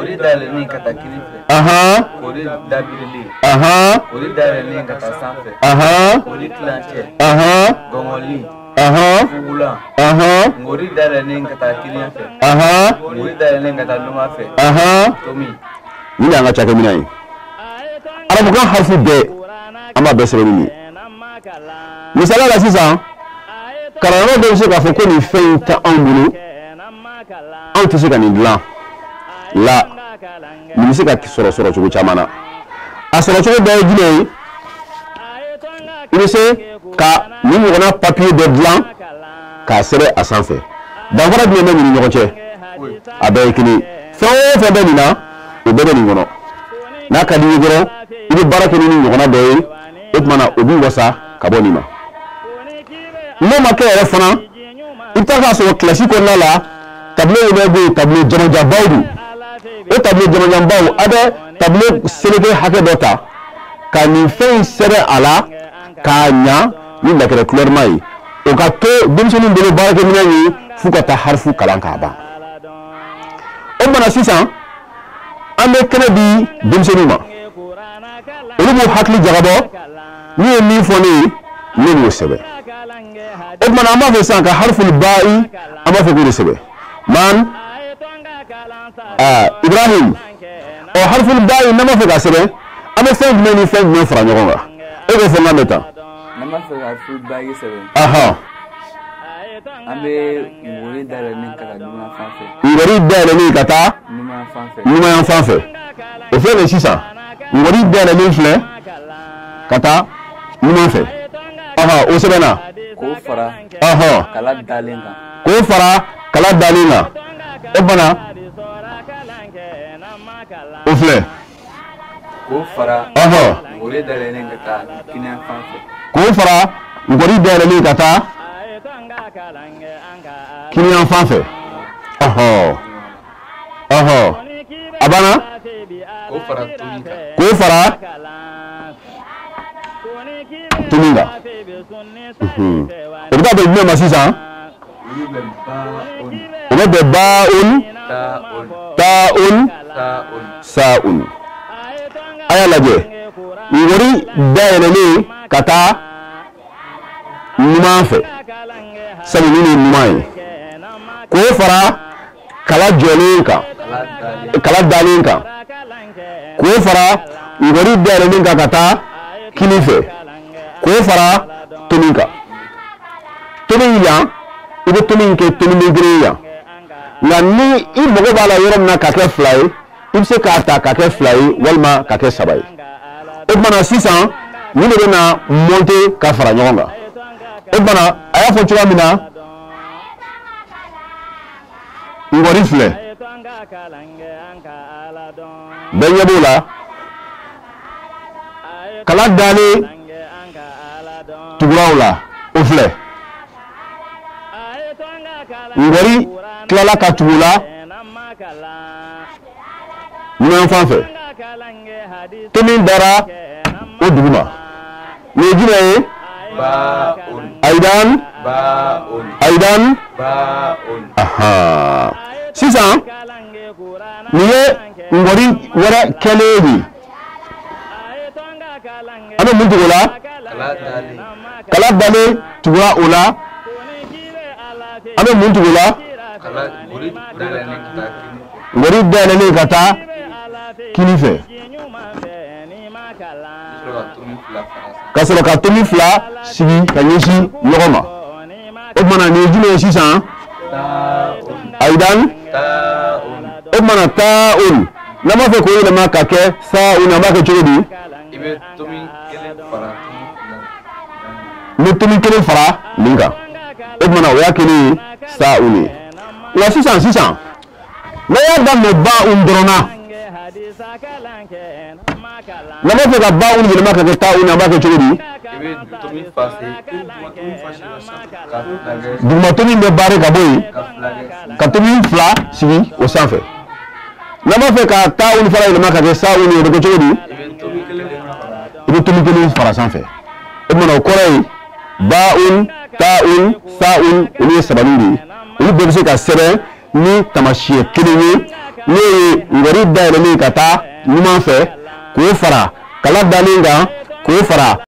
Ori daleni kata kilife. Ori dabirili. Ori daleni kata sanfe. Ori clanche. Gongoli. Fugula. Ori daleni kata kilife. Ori daleni kata lumafe. Tomi. Ni anga chake minai. Arabukan harfu be ama besebeni. Misala la sisan karano de se ka fo ko ni fen ta ambulu an tɛ se ka nin dilan la nin bɛ se ka sɔrɔ cogo caman na a sɔrɔ cogo dɔ ye jumɛn ye i bɛ se ka nin ɲɔgɔnna papiye dɔ dilan k'a sɛbɛn a sanfɛ danfara jumɛn bɛ nin ni ɲɔgɔn cɛ a bɛɛ ye kelen fɛn o fɛn bɛ nin na o bɛɛ bɛ nin kɔnɔ n'a ka di i ye dɔrɔn i bɛ baara kɛ ni nin ɲɔgɔnna dɔ ye o tuma na o b'i wasa ka bɔ nin ma n'o ma kɛ yɛrɛ fana i bɛ taa k'a sɔrɔ kilasi kɔnɔna la tableau yi bɛ tableau jamajanbaw do o tableau jamajanbaw a bɛ tableau seleke hakɛ dɔ ta ka nin fɛn in sɛbɛn a la k'a ɲa ni lakɛrɛ couleur ma ye o ka to denmisɛnninw bolo baarakɛminɛn ye f'u ka taa harifu kalan k'a ban o mana sisan an bɛ kɛnɛ di denmisɛnninw ma olu b'u hakili jagabɔ n'u ye min fɔ ne ye ne b'o sɛbɛn o tumana an b'a fɛ sisan ka harful ba'i an b'a fɛ k'o de sɛbɛn man Ibrahim o harful ba'i nama fɛ ka sɛbɛn an bɛ fɛn jumɛn ni fɛn jumɛn fara ɲɔgɔn kan e ko fɛn ka bɛ tan nama fɛ ka harful ba'i sɛbɛn an bɛ ngori dayɛlɛlen ka taa numan fan fɛ ngori dayɛlɛlen ka taa numan fan fɛ o fɛn de sisan ngori dayɛlɛlen filɛ ka taa numan fɛ o sɛbɛnna k'o fara kala dalen kan k'o fara kala dalen kan o bana o filɛ k'o fara ngori dayɛlɛlen ka taa kiniyan fan fɛ k'o fara ngori dayɛlɛlen ka taa kiniyan fan fɛ a banna k'o fara tomin kan k'o fara tomin kan o bɛ taa bɛn jumɛn ma sisan o bɛ bɛn ba'un ta'un sa'un a y'a lajɛ ngori dayɛlɛlen ka taa numan fɛ sabu nin ye numan ye k'o fara kala jɔlen kan kala dalen kan k'o fara ngori dayɛlɛlen kan ka taa kini fɛ k'o fara tomin kan tomin yan i bɛ tomin kɛ tomin kelen yan nka ni i mago b'a la yɔrɔ min na ka kɛ fila ye i bɛ se k'a ta ka kɛ fila ye walima ka kɛ saba ye o tumana sisan nin de bɛ na monter ka fara ɲɔgɔn kan o tumana a y'a fɔ cogoya min na ngori filɛ bɛɛ ɲɛ b'o la kala dalen tuguraw la o filɛ ngori tilala ka tugu la numan fan fɛ tomin dara o duguma nin ye jumɛn ye Aidan sisan nin ye ngori wɛrɛ kɛlen de an bɛ mun tugu o la kala dalen tugura o la an bɛ mun tugu o la ngori dayɛlɛlen ka taa kini fɛ ka sɔrɔ ka tomin fila sigi ka ɲɛsin ɲɔgɔn ma o tumana nin ye jumɛn ye sisan Aidan o tumana ta'un n'an b'a fɛ k'o yɛlɛma ka kɛ sa'un an b'a kɛ cogo di ni tomin kelen fara nin kan o tumana o y'a kelen ye sa'un ye wa sisan n'a y'a daminɛ ba'un dɔrɔn na n'an b'a fɛ ka ba'un yɛlɛma ka kɛ ta'un an b'a kɛ cogo di duguma tomin bɛ baare ka bɔ yen ka tomin fila sigi o sanfɛ n'an b'a fɛ ka ta'un fara yɛlɛma ka kɛ sa'un ye o bɛ kɛ cogo di i bɛ tomin kelen fara sanfɛ o tumana o kɔrɔ ye ba'un ta'un sa'un olu ye sabaliw de ye olu bɛɛ bɛ se ka sɛbɛn ni taamasiyɛn kelen ye ne ngori da ne kata ɲuman fɛ k'o fara kala dannen kan k'o fara